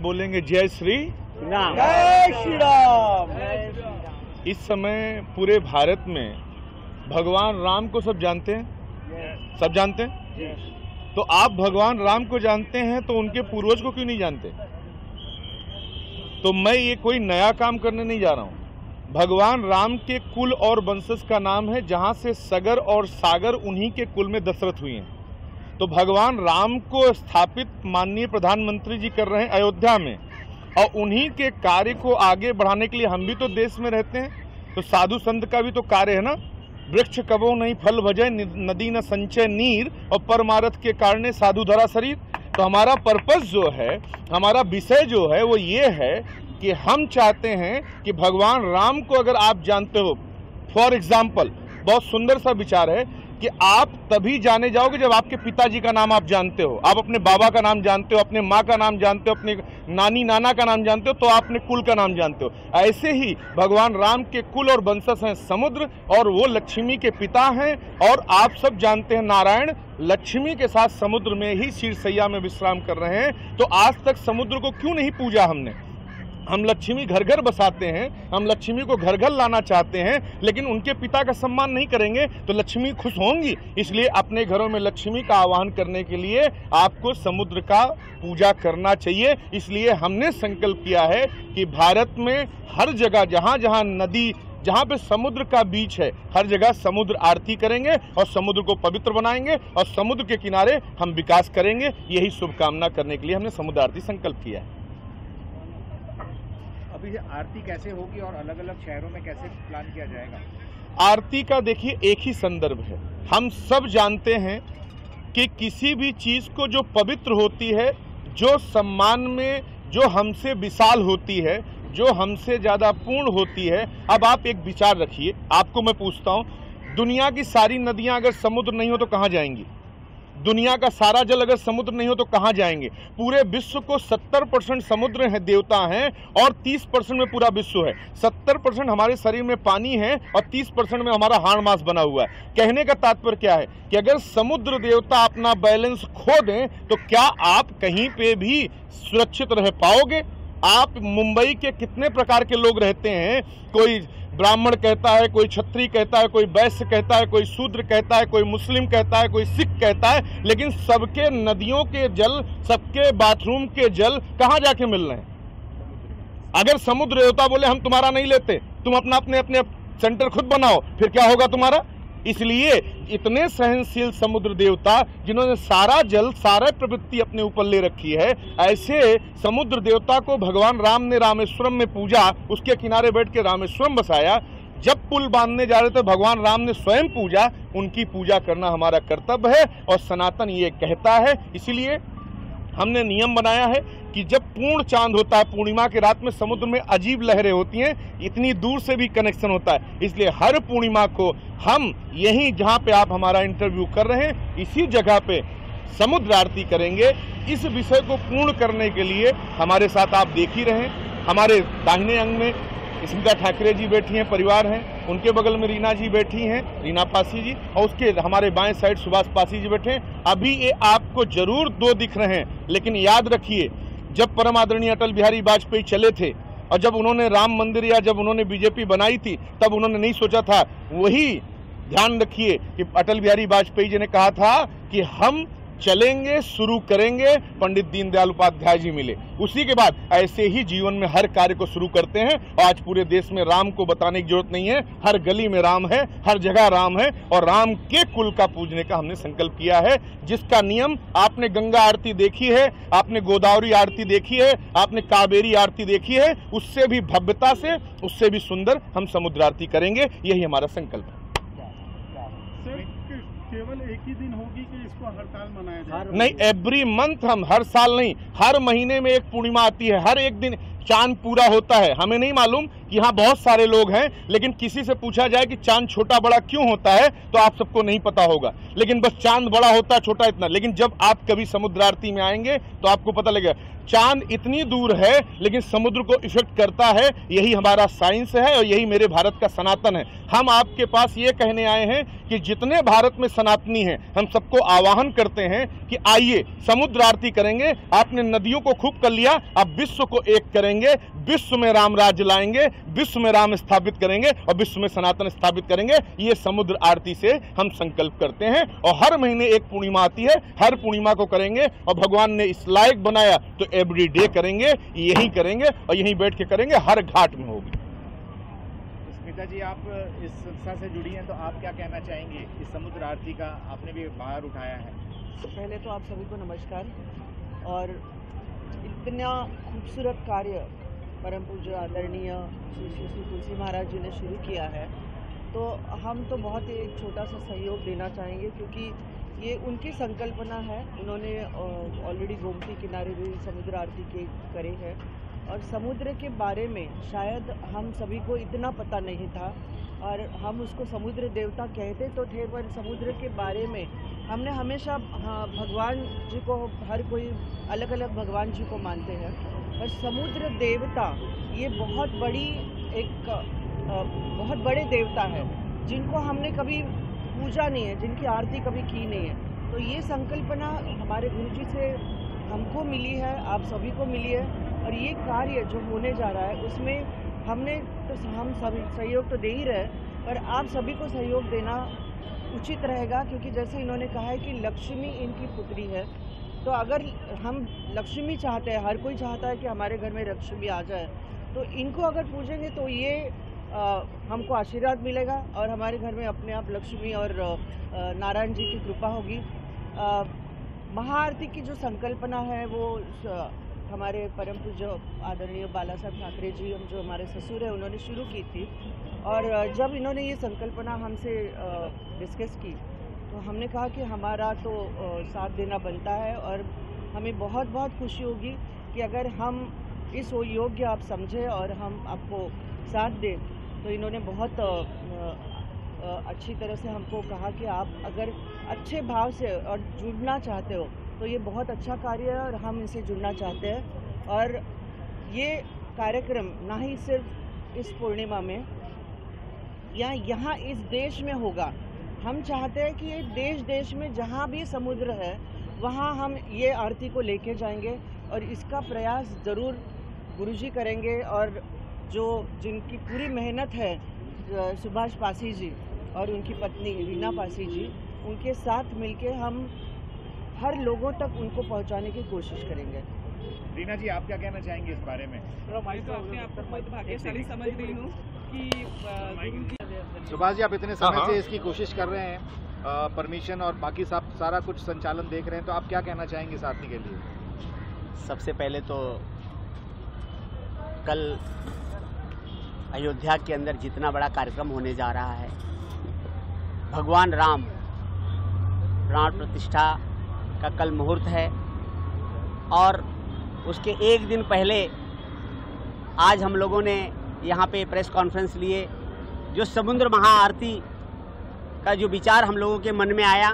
बोलेंगे जय श्री राम। जय श्री राम। इस समय पूरे भारत में भगवान राम को सब जानते हैं, सब जानते हैं। तो आप भगवान राम को जानते हैं तो उनके पूर्वज को क्यों नहीं जानते? तो मैं ये कोई नया काम करने नहीं जा रहा हूं। भगवान राम के कुल और वंशज का नाम है, जहां से सगर और सागर उन्हीं के कुल में दशरथ हुई हैं। तो भगवान राम को स्थापित माननीय प्रधानमंत्री जी कर रहे हैं अयोध्या में, और उन्हीं के कार्य को आगे बढ़ाने के लिए हम भी तो देश में रहते हैं। तो साधु संत का भी तो कार्य है ना। वृक्ष कबो नहीं फल भजय, नदी न संचय नीर, और परमारथ के कारण साधु धरा शरीर। तो हमारा पर्पस जो है, हमारा विषय जो है वो ये है कि हम चाहते हैं कि भगवान राम को अगर आप जानते हो, फॉर एग्जाम्पल बहुत सुंदर सा विचार है कि आप तभी जाने जाओगे जब आपके पिताजी का नाम आप जानते हो, आप अपने बाबा का नाम जानते हो, अपने माँ का नाम जानते हो, अपने नानी नाना का नाम जानते हो, तो आप अपने कुल का नाम जानते हो। ऐसे ही भगवान राम के कुल और वंशज हैं समुद्र, और वो लक्ष्मी के पिता हैं। और आप सब जानते हैं नारायण लक्ष्मी के साथ समुद्र में ही शीर्षैया में विश्राम कर रहे हैं। तो आज तक समुद्र को क्यों नहीं पूजा हमने? हम लक्ष्मी घर घर बसाते हैं, हम लक्ष्मी को घर घर लाना चाहते हैं, लेकिन उनके पिता का सम्मान नहीं करेंगे तो लक्ष्मी खुश होंगी। इसलिए अपने घरों में लक्ष्मी का आवाहन करने के लिए आपको समुद्र का पूजा करना चाहिए। इसलिए हमने संकल्प किया है कि भारत में हर जगह जहां जहां नदी, जहां पे समुद्र का बीच है, हर जगह समुद्र आरती करेंगे और समुद्र को पवित्र बनाएंगे, और समुद्र के किनारे हम विकास करेंगे। यही शुभकामना करने के लिए हमने समुद्र आरती संकल्प किया है। अभी आरती कैसे होगी और अलग अलग शहरों में कैसे प्लान किया जाएगा? आरती का देखिए एक ही संदर्भ है। हम सब जानते हैं कि किसी भी चीज को जो पवित्र होती है, जो सम्मान में, जो हमसे विशाल होती है, जो हमसे ज्यादा पूर्ण होती है। अब आप एक विचार रखिए, आपको मैं पूछता हूं, दुनिया की सारी नदियां अगर समुद्र नहीं हो तो कहां जाएंगी? दुनिया का सारा जल अगर समुद्र नहीं हो तो कहां जाएंगे? पूरे विश्व को 70% समुद्र है, देवता हैं, और 30% में पूरा विश्व है। 70% हमारे शरीर में पानी है और 30% में हमारा हाड़ मांस बना हुआ है। कहने का तात्पर्य क्या है कि अगर समुद्र देवता अपना बैलेंस खो दें तो क्या आप कहीं पे भी सुरक्षित रह पाओगे? आप मुंबई के कितने प्रकार के लोग रहते हैं, कोई ब्राह्मण कहता है, कोई क्षत्रिय कहता है, कोई वैश्य कहता है, कोई शूद्र कहता है, कोई मुस्लिम कहता है, कोई सिख कहता है, लेकिन सबके नदियों के जल, सबके बाथरूम के जल कहां जाके मिल रहे हैं? अगर समुद्र देवता बोले हम तुम्हारा नहीं लेते, तुम अपना अपने सेंटर खुद बनाओ, फिर क्या होगा तुम्हारा? इसलिए इतने सहनशील समुद्र देवता जिन्होंने सारा जल, सारा प्रवृत्ति अपने ऊपर ले रखी है, ऐसे समुद्र देवता को भगवान राम ने रामेश्वरम में पूजा, उसके किनारे बैठ के रामेश्वरम बसाया। जब पुल बांधने जा रहे थे भगवान राम ने स्वयं पूजा। उनकी पूजा करना हमारा कर्तव्य है और सनातन ये कहता है। इसीलिए हमने नियम बनाया है कि जब पूर्ण चांद होता है, पूर्णिमा की रात में समुद्र में अजीब लहरें होती हैं, इतनी दूर से भी कनेक्शन होता है। इसलिए हर पूर्णिमा को हम यहीं जहां पे आप हमारा इंटरव्यू कर रहे हैं, इसी जगह पे समुद्र आरती करेंगे। इस विषय को पूर्ण करने के लिए हमारे साथ आप देख ही रहे हैं, हमारे दाहिने अंग में स्मिता ठाकरे जी बैठी हैं, परिवार हैं, उनके बगल में रीना जी बैठी हैं, रीना पासी जी, और उसके हमारे बाएं साइड सुभाष पासी जी बैठे हैं। अभी ये आपको जरूर दो दिख रहे हैं, लेकिन याद रखिए जब परम आदरणीय अटल बिहारी वाजपेयी चले थे और जब उन्होंने राम मंदिर या जब उन्होंने बीजेपी बनाई थी, तब उन्होंने नहीं सोचा था। वही ध्यान रखिए कि अटल बिहारी वाजपेयी जी ने कहा था कि हम चलेंगे, शुरू करेंगे, पंडित दीनदयाल उपाध्याय जी मिले, उसी के बाद ऐसे ही जीवन में हर कार्य को शुरू करते हैं। आज पूरे देश में राम को बताने की जरूरत नहीं है, हर गली में राम है, हर जगह राम है, और राम के कुल का पूजने का हमने संकल्प किया है, जिसका नियम आपने गंगा आरती देखी है, आपने गोदावरी आरती देखी है, आपने कावेरी आरती देखी है, उससे भी भव्यता से, उससे भी सुंदर हम समुद्र आरती करेंगे। यही हमारा संकल्प है। केवल एक ही दिन होगी कि इसको हर साल मनाया जाए? नहीं, एवरी मंथ, हम हर साल नहीं, हर महीने में एक पूर्णिमा आती है, हर एक दिन चांद पूरा होता है। हमें नहीं मालूम कि यहाँ बहुत सारे लोग हैं, लेकिन किसी से पूछा जाए कि चांद छोटा बड़ा क्यों होता है तो आप सबको नहीं पता होगा, लेकिन बस चांद बड़ा होता है, छोटा इतना। लेकिन जब आप कभी समुद्र आरती में आएंगे तो आपको पता लगेगा। चांद इतनी दूर है लेकिन समुद्र को इफेक्ट करता है। यही हमारा साइंस है और यही मेरे भारत का सनातन है। हम आपके पास ये कहने आए हैं कि जितने भारत में सनातनी हैं, हम सबको आह्वान करते हैं कि आइए समुद्र आरती करेंगे। आपने नदियों को खूब कर लिया, अब विश्व को एक करेंगे, विश्व में राम राज्य लाएंगे, विश्व में राम स्थापित करेंगे और विश्व में सनातन स्थापित करेंगे। ये समुद्र आरती से हम संकल्प करते हैं और हर महीने एक पूर्णिमा आती है, हर पूर्णिमा को करेंगे और भगवान ने इस लायक बनाया तो एवरी डे करेंगे, यही करेंगे और यहीं बैठ के करेंगे, हर घाट में होगी। स्मिता जी, आप इस संस्था से जुड़ी हैं तो आप क्या कहना चाहेंगे? इस समुद्र आरती का आपने भी बाहर उठाया है। पहले तो आप सभी को नमस्कार। और इतना खूबसूरत कार्य परम पूज्य आदरणीय श्री श्री तुलसी महाराज जी ने शुरू किया है, तो हम तो बहुत ही एक छोटा सा सहयोग देना चाहेंगे, क्योंकि ये उनकी संकल्पना है। उन्होंने ऑलरेडी गोमती किनारे भी समुद्र आरती करे हैं और समुद्र के बारे में शायद हम सभी को इतना पता नहीं था और हम उसको समुद्र देवता कहते तो थे, पर समुद्र के बारे में हमने हमेशा भगवान जी को, हर कोई अलग अलग भगवान जी को मानते हैं, पर समुद्र देवता ये बहुत बड़े देवता है जिनको हमने कभी पूजा नहीं है, जिनकी आरती कभी की नहीं है। तो ये संकल्पना हमारे गुरु जी से हमको मिली है, आप सभी को मिली है और ये कार्य जो होने जा रहा है उसमें हम सभी सहयोग तो दे ही रहे, पर आप सभी को सहयोग देना उचित रहेगा, क्योंकि जैसे इन्होंने कहा है कि लक्ष्मी इनकी पुत्री है। तो अगर हम लक्ष्मी चाहते हैं, हर कोई चाहता है कि हमारे घर में लक्ष्मी आ जाए, तो इनको अगर पूजेंगे तो ये हमको आशीर्वाद मिलेगा और हमारे घर में अपने आप लक्ष्मी और नारायण जी की कृपा होगी। महाआरती की जो संकल्पना है वो हमारे परम पूज्य आदरणीय बाला साहब ठाकरे जी, हम जो हमारे ससुर हैं, उन्होंने शुरू की थी। और जब इन्होंने ये संकल्पना हमसे डिस्कस की तो हमने कहा कि हमारा तो साथ देना बनता है और हमें बहुत बहुत खुशी होगी कि अगर हम इस योग्य आप समझे और हम आपको साथ दें। तो इन्होंने बहुत अच्छी तरह से हमको कहा कि आप अगर अच्छे भाव से और जुड़ना चाहते हो तो ये बहुत अच्छा कार्य है और हम इनसे जुड़ना चाहते हैं। और ये कार्यक्रम ना ही सिर्फ इस पूर्णिमा में या यहाँ इस देश में होगा, हम चाहते हैं कि ये देश देश में जहाँ भी समुद्र है वहाँ हम ये आरती को लेके जाएंगे और इसका प्रयास ज़रूर गुरुजी करेंगे। और जिनकी पूरी मेहनत है सुभाष पासी जी और उनकी पत्नी रीना पासी जी, उनके साथ मिलके हम हर लोगों तक उनको पहुंचाने की कोशिश करेंगे। रीना जी, आप क्या कहना चाहेंगे इस बारे में? मैं तो अपने आप को बहुत भाग्यशाली समझ रही हूँ कि सुभाष जी, आप इतने समय से इसकी कोशिश कर रहे हैं, परमिशन और बाकी सारा कुछ संचालन देख रहे हैं, तो आप क्या कहना चाहेंगे इस आरती के लिए? सबसे पहले तो कल अयोध्या के अंदर जितना बड़ा कार्यक्रम होने जा रहा है, भगवान राम प्राण प्रतिष्ठा का कल मुहूर्त है और उसके एक दिन पहले आज हम लोगों ने यहाँ पे प्रेस कॉन्फ्रेंस लिए। जो समुद्र महाआरती का जो विचार हम लोगों के मन में आया,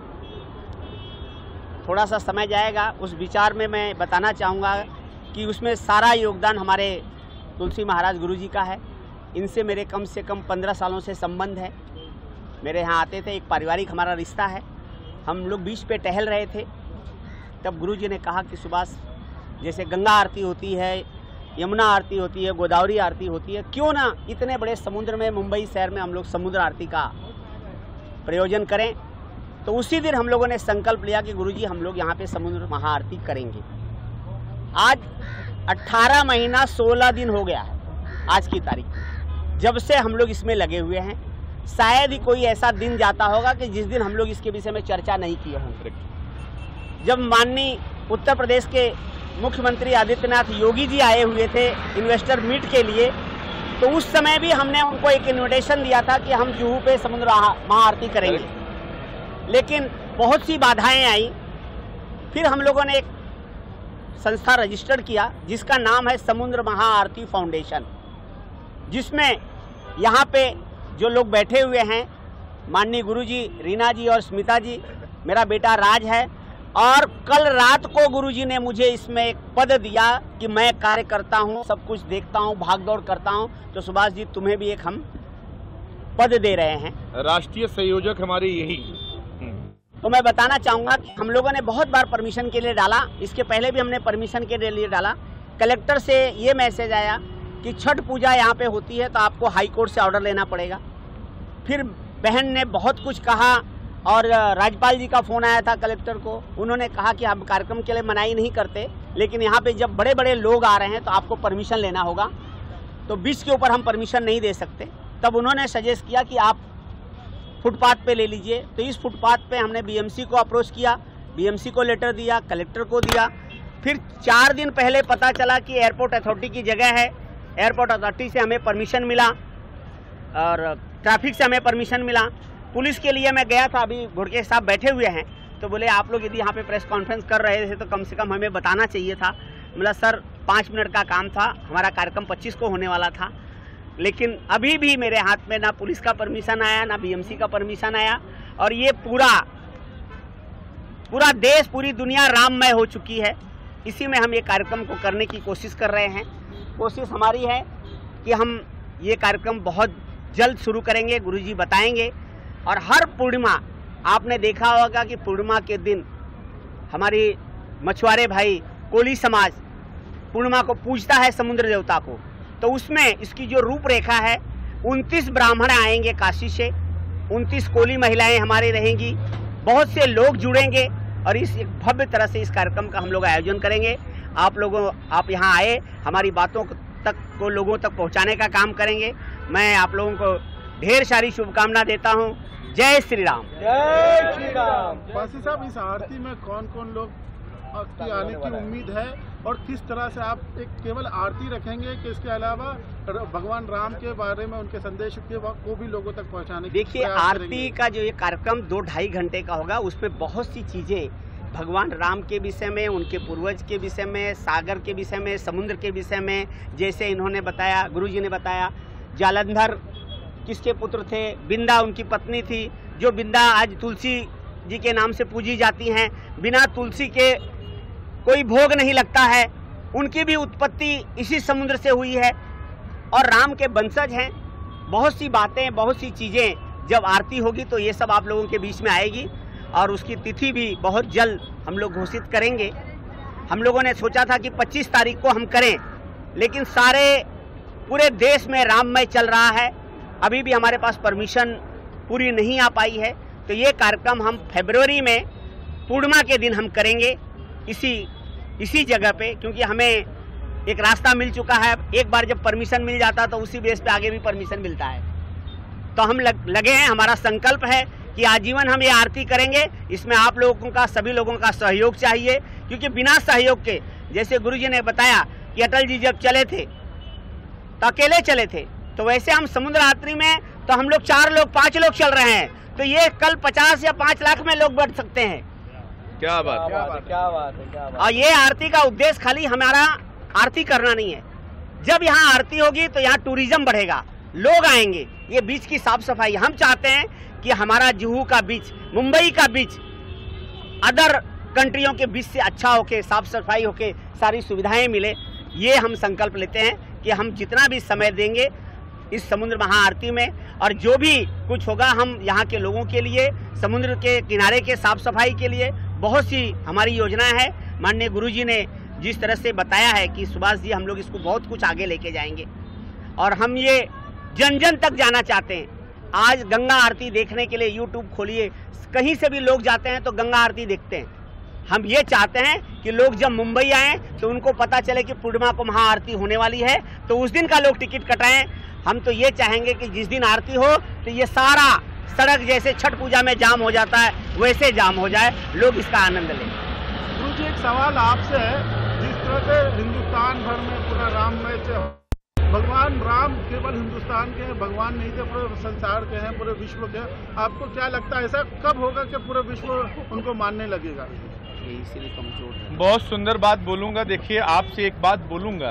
थोड़ा सा समय जाएगा, उस विचार में मैं बताना चाहूँगा कि उसमें सारा योगदान हमारे तुलसी महाराज गुरुजी का है। इनसे मेरे कम से कम 15 सालों से संबंध है। मेरे यहाँ आते थे, एक पारिवारिक हमारा रिश्ता है। हम लोग बीच पे टहल रहे थे, तब गुरुजी ने कहा कि सुभाष, जैसे गंगा आरती होती है, यमुना आरती होती है, गोदावरी आरती होती है, क्यों ना इतने बड़े समुद्र में, मुंबई शहर में हम लोग समुद्र आरती का प्रयोजन करें। तो उसी दिन हम लोगों ने संकल्प लिया कि गुरुजी हम लोग यहाँ पे समुद्र महाआरती करेंगे। आज 18 महीना 16 दिन हो गया है आज की तारीख, जब से हम लोग इसमें लगे हुए हैं। शायद ही कोई ऐसा दिन जाता होगा कि जिस दिन हम लोग इसके विषय में चर्चा नहीं किए होंगे। जब माननीय उत्तर प्रदेश के मुख्यमंत्री आदित्यनाथ योगी जी आए हुए थे इन्वेस्टर मीट के लिए, तो उस समय भी हमने उनको एक इन्विटेशन दिया था कि हम जुहू पे समुद्र महाआरती करेंगे, लेकिन बहुत सी बाधाएं आई। फिर हम लोगों ने एक संस्था रजिस्टर्ड किया जिसका नाम है समुद्र महाआरती फाउंडेशन, जिसमें यहाँ पे जो लोग बैठे हुए हैं, माननीय गुरुजी, रीना जी और स्मिता जी, मेरा बेटा राज है, और कल रात को गुरुजी ने मुझे इसमें एक पद दिया कि मैं कार्य करता हूँ, सब कुछ देखता हूँ, भाग दौड़ करता हूँ। तो सुभाष जी तुम्हें भी एक हम पद दे रहे हैं। राष्ट्रीय संयोजक हमारे यही। तो मैं बताना चाहूँगा कि हम लोगों ने बहुत बार परमिशन के लिए डाला, इसके पहले भी हमने परमिशन के लिए डाला। कलेक्टर से ये मैसेज आया कि छठ पूजा यहाँ पे होती है तो आपको हाई कोर्ट से ऑर्डर लेना पड़ेगा। फिर बहन ने बहुत कुछ कहा और राज्यपाल जी का फ़ोन आया था कलेक्टर को, उन्होंने कहा कि हम कार्यक्रम के लिए मनाही नहीं करते, लेकिन यहाँ पे जब बड़े बड़े लोग आ रहे हैं तो आपको परमिशन लेना होगा, तो बीच के ऊपर हम परमिशन नहीं दे सकते। तब उन्होंने सजेस्ट किया कि आप फुटपाथ पे ले लीजिए। तो इस फुटपाथ पे हमने बीएमसी को अप्रोच किया, बीएमसी को लेटर दिया, कलेक्टर को दिया। फिर 4 दिन पहले पता चला कि एयरपोर्ट अथॉरिटी की जगह है, एयरपोर्ट अथॉरिटी से हमें परमिशन मिला और ट्रैफिक से हमें परमिशन मिला। पुलिस के लिए मैं गया था, अभी घुड़के साहब बैठे हुए हैं, तो बोले आप लोग यदि यहाँ पे प्रेस कॉन्फ्रेंस कर रहे थे तो कम से कम हमें बताना चाहिए था। बोला सर 5 मिनट का काम था, हमारा कार्यक्रम 25 को होने वाला था, लेकिन अभी भी मेरे हाथ में ना पुलिस का परमिशन आया ना बीएमसी का परमिशन आया। और ये पूरा देश, पूरी दुनिया राममय हो चुकी है। इसी में हम ये कार्यक्रम को करने की कोशिश कर रहे हैं। कोशिश हमारी है कि हम ये कार्यक्रम बहुत जल्द शुरू करेंगे, गुरुजी बताएंगे। और हर पूर्णिमा आपने देखा होगा कि पूर्णिमा के दिन हमारी मछुआरे भाई कोली समाज पूर्णिमा को पूजता है, समुद्र देवता को। तो उसमें इसकी जो रूपरेखा है, 29 ब्राह्मण आएंगे काशी से, 29 कोली महिलाएं हमारी रहेंगी, बहुत से लोग जुड़ेंगे और इस एक भव्य तरह से इस कार्यक्रम का हम लोग आयोजन करेंगे। आप यहाँ आए, हमारी बातों को लोगों तक पहुँचाने का काम करेंगे। मैं आप लोगों को ढेर सारी शुभकामना देता हूँ। जय श्री राम। जय श्री राम। पासी साहब, इस आरती में कौन कौन लोग की आने की उम्मीद है और किस तरह से आप एक केवल आरती रखेंगे कि इसके अलावा भगवान राम के बारे में उनके संदेश को भी लोगों तक पहुंचाने की? देखिए, आरती का जो ये कार्यक्रम 2-2.5 घंटे का होगा, उसमें बहुत सी चीजें भगवान राम के विषय में, उनके पूर्वज के विषय में, सागर के विषय में, समुद्र के विषय में, जैसे इन्होंने बताया, गुरुजी ने बताया जालंधर किसके पुत्र थे, बिंदा उनकी पत्नी थी, जो बिंदा आज तुलसी जी के नाम से पूजी जाती हैं। बिना तुलसी के कोई भोग नहीं लगता है, उनकी भी उत्पत्ति इसी समुद्र से हुई है और राम के वंशज हैं। बहुत सी बातें, बहुत सी चीज़ें जब आरती होगी तो ये सब आप लोगों के बीच में आएगी और उसकी तिथि भी बहुत जल्द हम लोग घोषित करेंगे। हम लोगों ने सोचा था कि 25 तारीख को हम करें, लेकिन पूरे देश में राममय चल रहा है, अभी भी हमारे पास परमिशन पूरी नहीं आ पाई है। तो ये कार्यक्रम हम फरवरी में पूर्णिमा के दिन हम करेंगे इसी जगह पे, क्योंकि हमें एक रास्ता मिल चुका है। एक बार जब परमिशन मिल जाता तो उसी बेस पे आगे भी परमिशन मिलता है। तो हम लगे हैं, हमारा संकल्प है कि आजीवन हम ये आरती करेंगे। इसमें आप लोगों का, सभी लोगों का सहयोग चाहिए, क्योंकि बिना सहयोग के, जैसे गुरुजी ने बताया कि अटल जी जब चले थे तो अकेले चले थे, तो वैसे हम समुद्र आरती में तो हम लोग 4 लोग 5 लोग चल रहे हैं, तो ये कल 50 या 5 लाख में लोग बढ़ सकते हैं। क्या बात है। और ये आरती का उद्देश्य खाली हमारा आरती करना नहीं है। जब यहाँ आरती होगी तो यहाँ टूरिज्म बढ़ेगा, लोग आएंगे, ये बीच की साफ सफाई हम चाहते हैं कि हमारा जुहू का बीच, मुंबई का बीच अदर कंट्रियों के बीच से अच्छा होके, साफ सफाई होके, सारी सुविधाएं मिले। ये हम संकल्प लेते हैं कि हम जितना भी समय देंगे इस समुद्र महाआरती में, और जो भी कुछ होगा हम यहाँ के लोगों के लिए, समुद्र के किनारे के साफ सफाई के लिए बहुत सी हमारी योजना है। माननीय गुरुजी ने जिस तरह से बताया है कि सुभाष जी, हम लोग इसको बहुत कुछ आगे लेके जाएंगे और हम ये जन जन तक जाना चाहते हैं। आज गंगा आरती देखने के लिए यूट्यूब खोलिए, कहीं से भी लोग जाते हैं तो गंगा आरती देखते हैं। हम ये चाहते हैं कि लोग जब मुंबई आएँ तो उनको पता चले कि पूर्णिमा को महाआरती होने वाली है, तो उस दिन का लोग टिकट कटाएं। हम तो ये चाहेंगे कि जिस दिन आरती हो तो ये सारा सड़क जैसे छठ पूजा में जाम हो जाता है वैसे जाम हो जाए, लोग इसका आनंद लें। गुरुजी, एक सवाल आपसे है, जिस तरह से हिंदुस्तान भर में पूरा राममय से भगवान राम केवल हिंदुस्तान के हैं, भगवान नहीं थे, पूरे संसार के हैं, पूरे विश्व के। आपको क्या लगता है ऐसा कब होगा कि पूरे विश्व उनको मानने लगेगा? इसीलिए कमजोर है। बहुत सुंदर बात बोलूँगा। देखिए, आपसे एक बात बोलूँगा,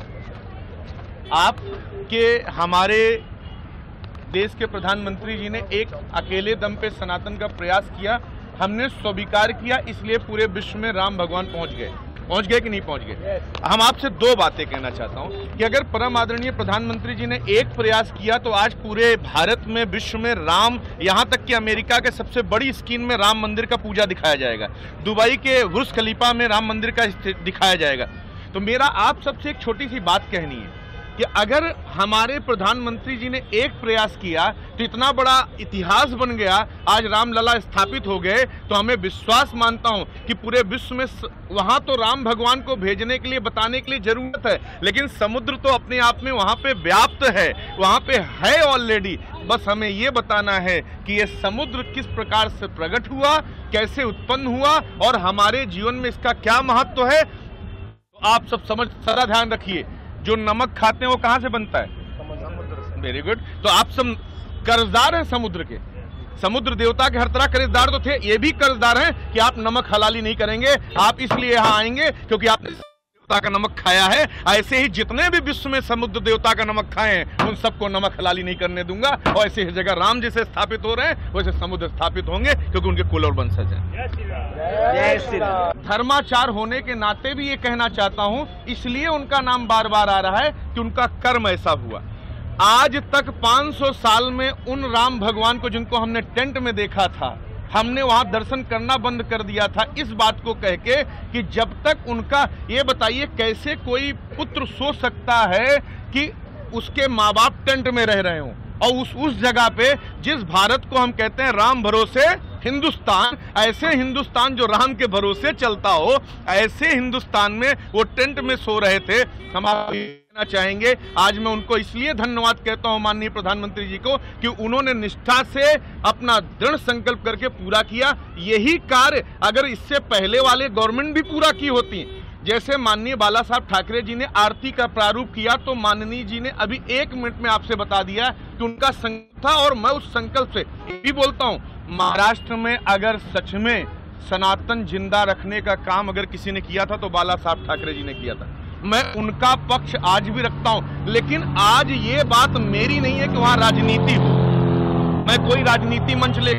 आपके हमारे देश के प्रधानमंत्री जी ने एक अकेले दम पे सनातन का प्रयास किया। हमने स्वीकार किया, इसलिए पूरे विश्व में राम भगवान पहुंच गए कि नहीं पहुंच गए। हम आपसे दो बातें कहना चाहता हूं कि अगर परम आदरणीय प्रधानमंत्री जी ने एक प्रयास किया तो आज पूरे भारत में, विश्व में राम, यहां तक कि अमेरिका के सबसे बड़ी स्क्रीन में राम मंदिर का पूजा दिखाया जाएगा, दुबई के बुर्ज खलीफा में राम मंदिर का दिखाया जाएगा। तो मेरा आप सबसे एक छोटी सी बात कहनी है कि अगर हमारे प्रधानमंत्री जी ने एक प्रयास किया तो इतना बड़ा इतिहास बन गया, आज रामलला स्थापित हो गए, तो हमें विश्वास मानता हूं कि पूरे विश्व में वहां तो राम भगवान को भेजने के लिए, बताने के लिए जरूरत है, लेकिन समुद्र तो अपने आप में वहां पे व्याप्त है, वहां पे है ऑलरेडी। बस हमें ये बताना है कि ये समुद्र किस प्रकार से प्रकट हुआ, कैसे उत्पन्न हुआ और हमारे जीवन में इसका क्या महत्व है। तो आप सब सदा ध्यान रखिए, जो नमक खाते हैं वो कहां से बनता है? Very good. तो आप सब कर्जदार हैं समुद्र के, समुद्र देवता के हर तरह कर्जदार तो थे, ये भी कर्जदार हैं कि आप नमक हलाली नहीं करेंगे। आप इसलिए यहां आएंगे क्योंकि आपने देवता का नमक खाया है। ऐसे ही जितने भी विश्व में समुद्र देवता का नमक खाए हैं उन सबको नमक हलाली नहीं करने दूंगा। और ऐसे ही जगह राम जैसे स्थापित हो रहे हैं वैसे समुद्र स्थापित होंगे, क्योंकि उनके कुल और वंशज हैं। धर्माचार होने के नाते भी ये कहना चाहता हूं, इसलिए उनका नाम बार बार आ रहा है कि उनका कर्म ऐसा हुआ। आज तक 500 साल में उन राम भगवान को जिनको हमने टेंट में देखा था, हमने वहां दर्शन करना बंद कर दिया था, इस बात को कह के कि जब तक उनका, ये बताइए कैसे कोई पुत्र सोच सकता है कि उसके माँ बाप टेंट में रह रहे हों और उस जगह पे जिस भारत को हम कहते हैं राम भरोसे हिंदुस्तान, ऐसे हिंदुस्तान जो राम के भरोसे चलता हो, ऐसे हिंदुस्तान में वो टेंट में सो रहे थे। हम आपको कहना चाहेंगे, आज मैं उनको इसलिए धन्यवाद कहता हूं माननीय प्रधानमंत्री जी को कि उन्होंने निष्ठा से अपना दृढ़ संकल्प करके पूरा किया। यही कार्य अगर इससे पहले वाले गवर्नमेंट भी पूरा की होती, जैसे माननीय बाला साहब ठाकरे जी ने आरती का प्रारूप किया, तो माननीय जी ने अभी 1 मिनट में आपसे बता दिया कि उनका संकल्प था। और मैं उस संकल्प से भी बोलता हूं, महाराष्ट्र में अगर सच में सनातन जिंदा रखने का काम अगर किसी ने किया था तो बाला साहब ठाकरे जी ने किया था। मैं उनका पक्ष आज भी रखता हूं, लेकिन आज ये बात मेरी नहीं है कि वहां राजनीति हो। मैं कोई राजनीति मंच ले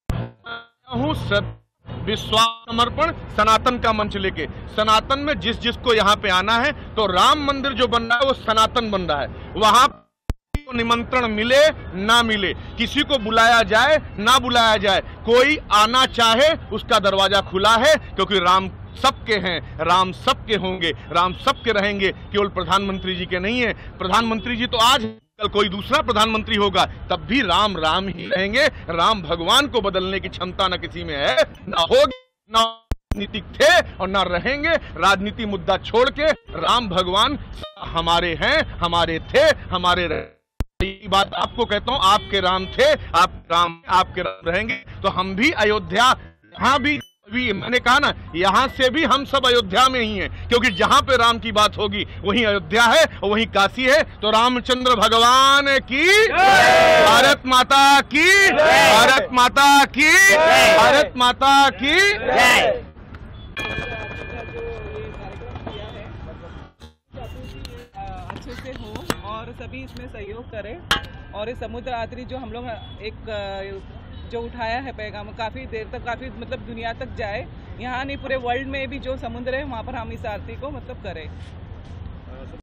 हूं, सब विश्वास समर्पण सनातन का मंच लेके, सनातन में जिसको यहाँ पे आना है, तो राम मंदिर जो बन रहा है वो सनातन बन रहा है। वहां को निमंत्रण मिले ना मिले, किसी को बुलाया जाए ना बुलाया जाए, कोई आना चाहे उसका दरवाजा खुला है, क्योंकि राम सबके हैं, राम सबके होंगे, राम सबके रहेंगे, केवल प्रधानमंत्री जी के नहीं है। प्रधानमंत्री जी तो आज, कल कोई दूसरा प्रधानमंत्री होगा तब भी राम राम ही रहेंगे। राम भगवान को बदलने की क्षमता न किसी में है, ना होगी, ना राजनीतिक थे और ना रहेंगे। राजनीति मुद्दा छोड़ के राम भगवान हमारे हैं, हमारे थे, हमारे ये बात आपको कहता हूं, आपके राम थे, आपके राम रहेंगे। तो हम भी अयोध्या, यहाँ भी मैंने कहा ना, यहाँ से भी हम सब अयोध्या में ही हैं, क्योंकि जहाँ पे राम की बात होगी वहीं अयोध्या है और वहीं काशी है। तो रामचंद्र भगवान की, भारत माता की, भारत माता की, भारत माता की जय। अच्छे से हो और सभी इसमें सहयोग करें, और इस समुद्र आरती जो हम लोग एक जो उठाया है पैगाम, काफ़ी देर तक, काफ़ी मतलब दुनिया तक जाए, यहाँ नहीं पूरे वर्ल्ड में भी जो समुद्र है वहाँ पर हम इस आरती को मतलब करें।